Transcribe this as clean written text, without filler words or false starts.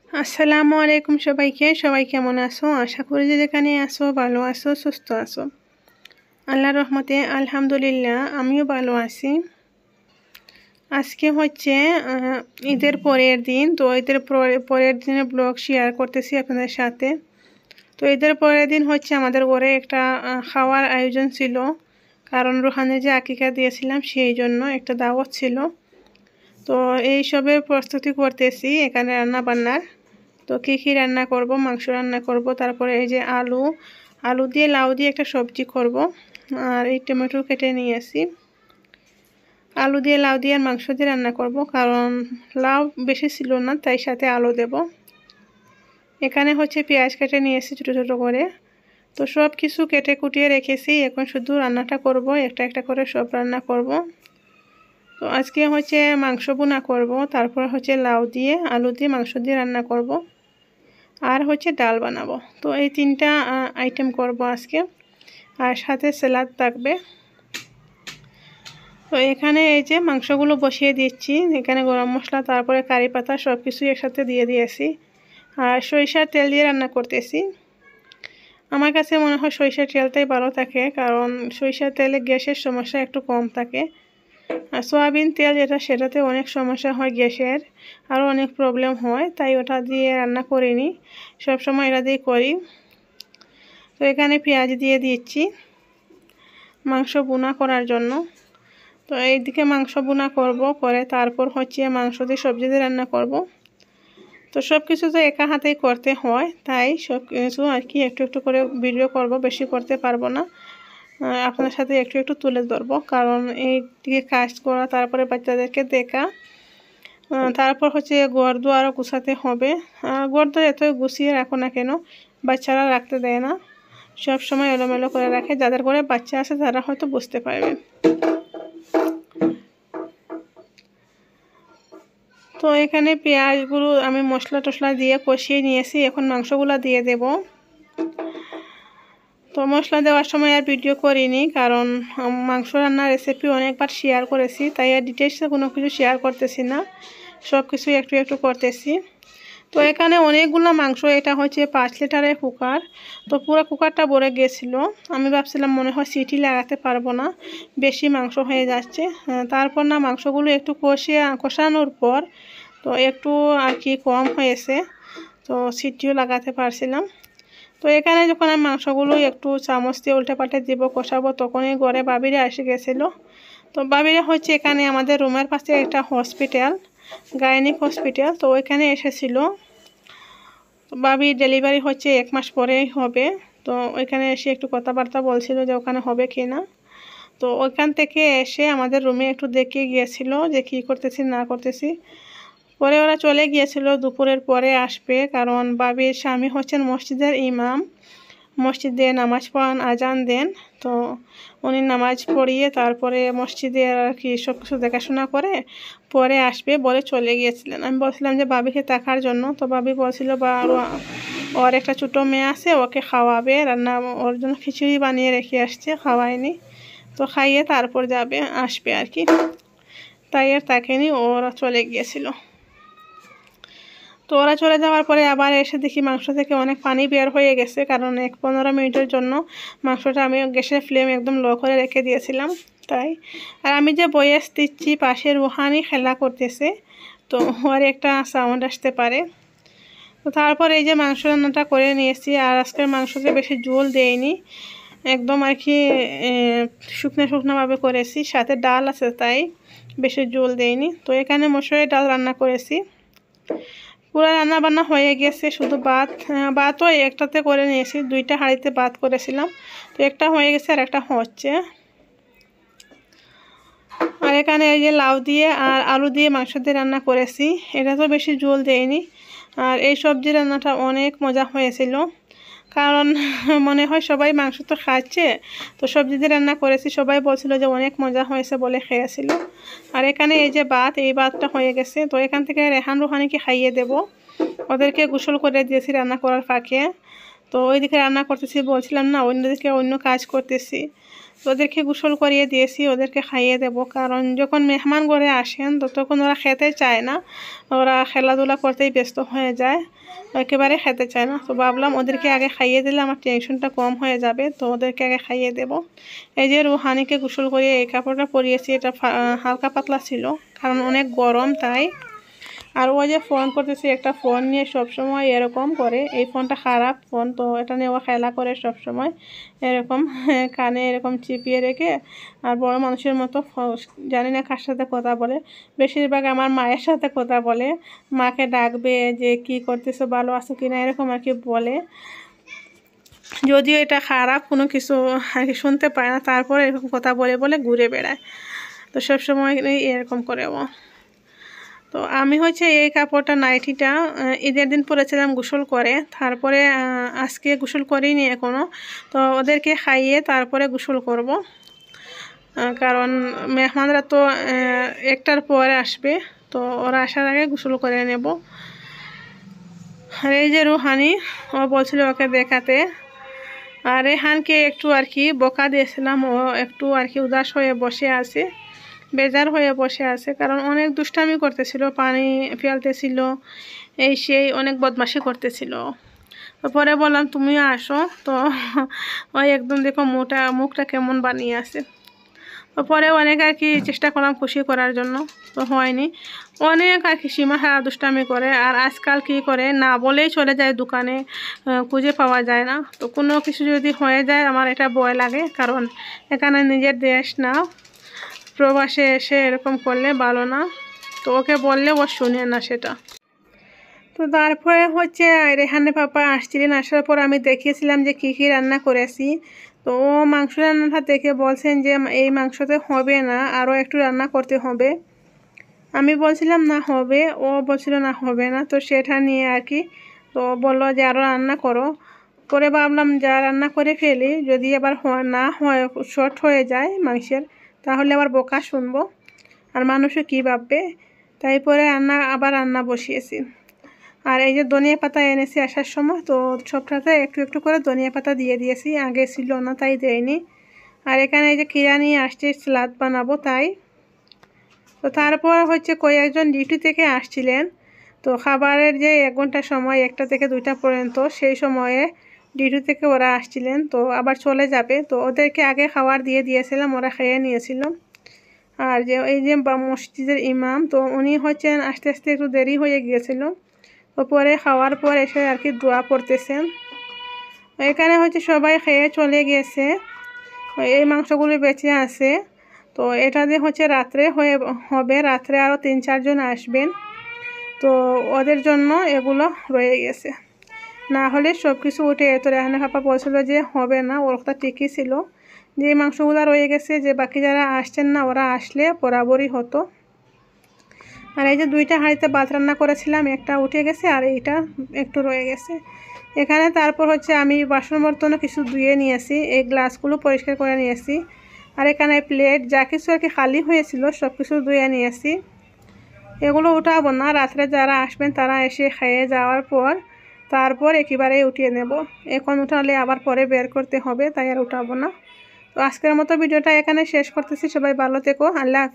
আসসালামু আলাইকুম সবাইকে। সবাই কেমন আছো? আশা করি যে যেখানে আছো ভালো আছো, সুস্থ আছো। আল্লাহর রহমতে আলহামদুলিল্লাহ আমিও ভালো আছি। আজকে হচ্ছে ঈদের পরের দিন। তো ঈদের পরের দিনের ব্লগ শেয়ার করতেছি আপনাদের সাথে। তো ঈদের পরের দিন হচ্ছে আমাদের ঘরে একটা খাওয়ার আয়োজন ছিল, কারণ রুহানে যে আকিকা দিয়েছিলাম সেই জন্য একটা দাওয়াত ছিল। তো এই সবের প্রস্তুতি করতেছি এখানে রান্না বান্নার। তো কী রান্না করব, মাংস রান্না করব, তারপরে এই যে আলু দিয়ে লাউ দিয়ে একটা সবজি করব, আর এই টমেটো কেটে নিয়েছি। আলু দিয়ে লাউ দিয়ে আর মাংস দিয়ে রান্না করব, কারণ লাউ বেশি ছিল না, তাই সাথে আলু দেব। এখানে হচ্ছে পেঁয়াজ কেটে নিয়েছি ছোটো ছোটো করে। তো সব কিছু কেটে কুটিয়ে রেখেছি, এখন শুধু রান্নাটা করব, একটা একটা করে সব রান্না করব। তো আজকে হচ্ছে মাংস বোনা করব, তারপর হচ্ছে লাউ দিয়ে আলু দিয়ে মাংস দিয়ে রান্না করব, আর হচ্ছে ডাল বানাবো। তো এই তিনটা আইটেম করব আজকে, আর সাথে স্যালাড থাকবে। তো এখানে এই যে মাংসগুলো বসিয়ে দিচ্ছি, এখানে গরম মশলা তারপরে কারি পাতা সব কিছু একসাথে দিয়ে দিয়েছি, আর সরিষার তেল দিয়ে রান্না করতেছি। আমার কাছে মনে হয় সরিষার তেলটাই ভালো থাকে, কারণ সরিষার তেলে গ্যাসের সমস্যা একটু কম থাকে। আর সয়াবিন তেল যেটা, সেটাতে অনেক সমস্যা হয় গ্যাসের, আরও অনেক প্রবলেম হয়, তাই ওটা দিয়ে রান্না করিনি, সব সময় এটা দিয়ে করি। তো এখানে পেঁয়াজ দিয়ে দিচ্ছি মাংস বোনা করার জন্য। তো এইদিকে মাংস বোনা করব, করে তারপর হচ্ছে মাংস দিয়ে সবজি দিয়ে রান্না করব। তো সব কিছু তো একা হাতেই করতে হয়, তাই সব কিছু আর কি একটু একটু করে ভিডিও করব, বেশি করতে পারবো না। আপনার সাথে একটু একটু তুলে ধরবো, কারণ এইদিকে কাজ করা, তারপরে বাচ্চাদেরকে দেখা, তারপর হচ্ছে ঘর দুয়ারও গুছাতে হবে। ঘর দুয়ার এতই গুছিয়ে রাখো না কেন, বাচ্চারা রাখতে দেয় না, সব সময় এলোমেলো করে রাখে। যাদের ঘরে বাচ্চা আছে তারা হয়তো বুঝতে পারবে। তো এখানে পেঁয়াজগুলো আমি মশলা টশলা দিয়ে কষিয়ে নিয়েছি, এখন মাংসগুলো দিয়ে দেব। তো মশলা দেওয়ার সময় আর ভিডিও করিনি, কারণ মাংস রান্নার রেসিপি অনেকবার শেয়ার করেছি, তাই আর ডিটেলসে কোনো কিছু শেয়ার করতেছি না, সব কিছু একটু একটু করতেছি। তো এখানে অনেকগুলো মাংস, এটা হচ্ছে 5 লিটারের কুকার। তো পুরো কুকারটা ভরে গেছিলো, আমি ভাবছিলাম মনে হয় সিটি লাগাতে পারবো না, বেশি মাংস হয়ে যাচ্ছে। তারপর না মাংসগুলো একটু কষানোর পর তো একটু আর কি কম হয়েছে, তো সিটিও লাগাতে পারছিলাম। তো এখানে যখন আমি মাংসগুলো একটু চামচ দিয়ে উল্টে পাল্টে দিব, কষাবো, তখনই ঘরে বাবিরা এসে গেছিলো। তো বাবিরা হচ্ছে এখানে আমাদের রুমের পাশে একটা হসপিটাল, গাইনিক হসপিটাল, তো ওইখানে এসেছিলো। বাবির ডেলিভারি হচ্ছে 1 মাস পরেই হবে। তো ওইখানে এসে একটু কথাবার্তা বলছিল যে ওখানে হবে কি না। তো ওইখান থেকে এসে আমাদের রুমে একটু দেখে গিয়েছিল যে কী করতেছি না করতেছি। পরে ওরা চলে গিয়েছিল, দুপুরের পরে আসবে, কারণ বাবির স্বামী হচ্ছেন মসজিদের ইমাম, মসজিদে নামাজ পড়ান, আজান দেন। তো উনি নামাজ পড়িয়ে তারপরে মসজিদে আর কি সব কিছু দেখাশোনা করে পরে আসবে বলে চলে গিয়েছিলেন। আমি বলছিলাম যে বাবিকে দেখার জন্য, তো বাবি বলছিল বা ওর একটা ছোটো মেয়ে আছে, ওকে খাওয়াবে, রান্না ওর জন্য খিচুড়ি বানিয়ে রেখে আসছে, খাওয়ায়নি, তো খাইয়ে তারপর আসবে আর কি, তাই আর তাকেনি, ওরা চলে গিয়েছিল। তো ওরা চলে যাওয়ার পরে আবার এসে দেখি মাংস থেকে অনেক পানি বের হয়ে গেছে, কারণ 15 মিনিটের জন্য মাংসটা আমি গ্যাসের ফ্লেম একদম লো করে রেখে দিয়েছিলাম, তাই। আর আমি যে ভয়েস দিচ্ছি, পাশে রুহানি খেলা করতেছে, তো ওর একটা সাউন্ড আসতে পারে। তো তারপর এই যে মাংস রান্নাটা করে নিয়েছি, আর আজকের মাংসতে বেশি ঝোল দেয়নি, একদম আর কি শুকনো শুকনোভাবে করেছি, সাথে ডাল আছে তাই বেশি ঝোল দেয়নি। তো এখানে মসুরের ডাল রান্না করেছি, পুরো রান্না বান্না হয়ে গেছে, শুধু ভাতও একটাতে করে নিয়েছি, 2টা হাঁড়িতে ভাত করেছিলাম, তো একটা হয়ে গেছে আর একটা হচ্ছে। আর এখানে এই যে লাউ দিয়ে আর আলু দিয়ে মাংস দিয়ে রান্না করেছি, এটা তো বেশি ঝোল দেয়নি। আর এই সবজি রান্নাটা অনেক মজা হয়েছিল, কারণ মনে হয় সবাই মাংস তো খাচ্ছে, তো সবজি দিয়ে রান্না করেছি, সবাই বলছিল যে অনেক মজা হয়েছে বলে খেয়েছিল। আর এখানে এই যে এই ভাতটা হয়ে গেছে, তো এখান থেকে রেহান রুহানিকে খাইয়ে দেব, ওদেরকে গোসল করে দিয়েছি রান্না করার ফাঁকে। তো ওইদিকে রান্না করতেছি, বলছিলাম না অন্যদিকে অন্য কাজ করতেছি। তো ওদেরকে গোসল করিয়ে দিয়েছি, ওদেরকে খাইয়ে দেব, কারণ যখন মেহমান ঘরে আসেন তো তখন ওরা খেতে চায় না, ওরা খেলাধুলা করতেই ব্যস্ত হয়ে যায়, একেবারে খেতে চায় না। তো ভাবলাম ওদেরকে আগে খাইয়ে দিলে আমার টেনশনটা কম হয়ে যাবে, তো ওদেরকে আগে খাইয়ে দেব। এই যে রুহানিকে গোসল করিয়ে এই কাপড়টা পরিয়েছি, এটা হালকা পাতলা ছিল কারণ অনেক গরম তাই। আর ও যে ফোন করতেছে, একটা ফোন নিয়ে সবসময় এরকম করে, এই ফোনটা খারাপ ফোন, তো এটা নিয়ে ও খেলা করে সবসময় এরকম কানে এরকম চিপিয়ে রেখে। আর বড় মানুষের মতো জানি না কার সাথে কথা বলে, বেশিরভাগ আমার মায়ের সাথে কথা বলে, মাকে ডাকবে যে কি করতেছো, ভালো আছো কিনা, এরকম আর কি বলে। যদিও এটা খারাপ কোনো কিছু আর কি শুনতে পায় না, তারপরে এরকম কথা বলে বলে ঘুরে বেড়ায়, তো সবসময় এরকম করে ও। তো আমি হচ্ছে এই কাপড়টা নাইটিটা ঈদের দিন পরেছিলাম গোসল করে, তারপরে আজকে গোসল করিনি এখনও। তো ওদেরকে খাইয়ে তারপরে গোসল করব, কারণ মেহমানরা তো 1টার পরে আসবে, তো ওরা আসার আগে গোসল করে নেব। আর এই যে রুহানি, ও বলছিল ওকে দেখাতে, আর রেহানকে একটু আর কি বকা দিয়েছিলাম, ও একটু আর কি উদাস হয়ে বসে আছে, বেজার হয়ে বসে আছে, কারণ অনেক দুষ্টামি করতেছিল, পানি ফেলতেছিল, এই সেই অনেক বদমাশি করতেছিল। তো পরে বললাম তুমিও আসো, তো ওই একদম দেখো মুখটা কেমন বানিয়ে আছে। তো পরে অনেক আর কি চেষ্টা করলাম খুশি করার জন্য, তো হয়নি, অনেক আর কি সীমা হারা দুষ্টামি করে। আর আজকাল কি করে, না বলেই চলে যায় দোকানে, খুঁজে পাওয়া যায় না। তো কোনো কিছু যদি হয়ে যায় আমার এটা ভয় লাগে, কারণ এখানে নিজের দেশ না, প্রবাসে এসে এরকম করলে ভালো না। তো ওকে বললে ও শুনে না সেটা। তো তারপরে হচ্ছে রেহানের পাপা আসছিলেন, আসার পর আমি দেখিয়েছিলাম যে কী কী রান্না করেছি। তো ও মাংস রান্নাটা দেখে বলছেন যে এই মাংসতে হবে না, আরও একটু রান্না করতে হবে। আমি বলছিলাম না হবে, ও বলছিল না হবে না, তো সেটা নিয়ে আর কি তো বললো যে আরও রান্না করো। পরে ভাবলাম যা রান্না করে ফেলি, যদি আবার না হয় শর্ট হয়ে যায় মাংসের, তাহলে আবার বোকা শুনবো আর মানুষও কী ভাববে, তাই পরে আবার রান্না বসিয়েছি। আর এই যে ধনিয়া পাতা এনেছি আসার সময়, তো সবটাতে একটু একটু করে ধনিয়া পাতা দিয়ে দিয়েছি, আগে ছিল না তাই দেয়নি। আর এখানে এই যে কিরা নিয়ে আসছে সালাদ বানাবো তাই। তো তারপর হচ্ছে কয়েকজন ডিউটি থেকে আসছিলেন, তো খাবারের যে 1 ঘন্টা সময়, 1টা থেকে 2টা পর্যন্ত, সেই সময়ে ডিউটি থেকে ওরা আসছিলেন, তো আবার চলে যাবে, তো ওদেরকে আগে খাবার দিয়ে দিয়েছিলাম, ওরা খেয়ে নিয়েছিল। আর যে এই যে মসজিদের ইমাম, তো উনি হচ্ছেন আস্তে আস্তে একটু দেরি হয়ে গিয়েছিল, তো পরে খাওয়ার পর এসে আর কি দোয়া পড়তেছেন। এখানে হচ্ছে সবাই খেয়ে চলে গেছে, এই মাংসগুলো বেঁচে আছে। তো এটা দিয়ে হচ্ছে রাত্রে হবে, রাত্রে আরও 3-4 জন আসবেন, তো ওদের জন্য এগুলো রয়ে গেছে, না হলে সব কিছু উঠে। তো রেহানা পাপা বলছিল যে হবে না, ওর কথা ঠিকই ছিল, যে এই মাংসগুলো রয়ে গেছে, যে বাকি যারা আসছেন না ওরা আসলে বরাবরই হতো। আর এই যে 2টা হাঁড়িতে ভাত রান্না করেছিলাম, একটা উঠে গেছে আর এইটা একটু রয়ে গেছে এখানে। তারপর হচ্ছে আমি বাসন বর্তনও কিছু ধুয়ে নিয়েছি, এই গ্লাসগুলো পরিষ্কার করে নিয়েছি, আর এখানে প্লেট যা কিছু আর কি খালি হয়েছিল সব কিছু ধুয়ে নিয়েছি। এগুলো উঠাবো না, রাত্রে যারা আসবেন তারা এসে খেয়ে যাওয়ার পর তারপর একেবারেই উঠিয়ে নেব, এখন উঠালে আবার পরে বের করতে হবে, তাই আর উঠাবো না। তো আজকের মতো ভিডিওটা এখানে শেষ করতেছি, সবাই ভালো থেকো, আল্লাহ।